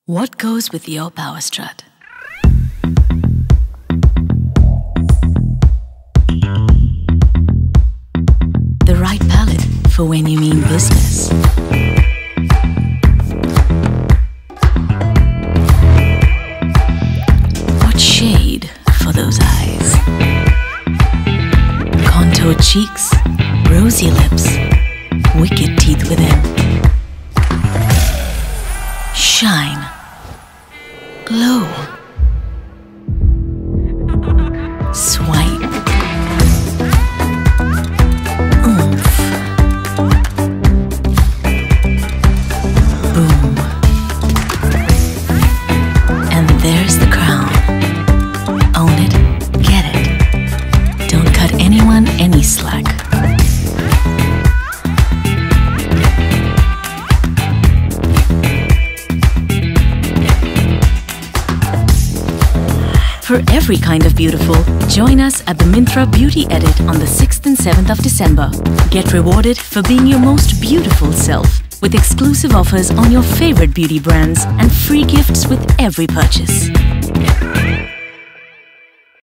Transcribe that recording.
What goes with your power strut? The right palette for when you mean business. What shade for those eyes? Contoured cheeks, rosy lips, wicked teeth within. Shine. Glow. Swipe. Oomph. Boom. And there's the crown. Own it, get it. Don't cut anyone any slack. For every kind of beautiful, join us at the Myntra Beauty Edit on the 6th and 7th of December. Get rewarded for being your most beautiful self with exclusive offers on your favorite beauty brands and free gifts with every purchase.